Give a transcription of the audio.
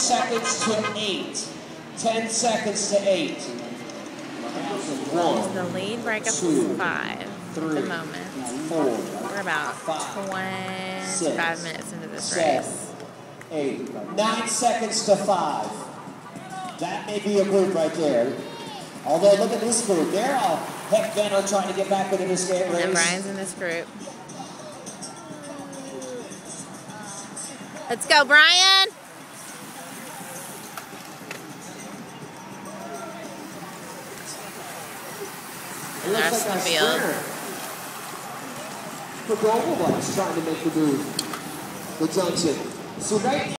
seconds to 8. 10 seconds to 8. It's the lead breakup is 5 at the moment. 4. We're about 25 minutes into this race. 8. 9 seconds to 5. That may be a group right there. Although, look at this group. They're all heck bent on trying to get back into this race. And Brian's in this group. Let's go, Brian! And the rest of the field. For Global Bus trying to make the move. The junction. So right